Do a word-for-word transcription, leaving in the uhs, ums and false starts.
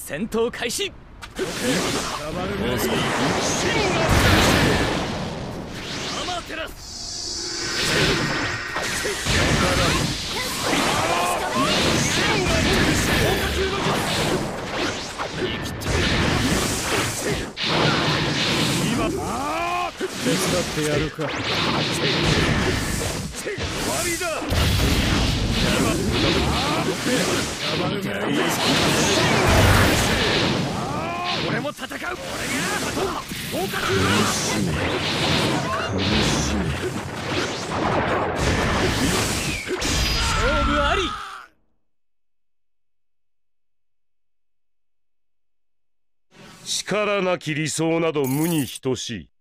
戦闘開始。 今手伝ってやるか。終わりだ。俺も戦う。俺が豪華勝負あり。 力なき理想など無に等しい。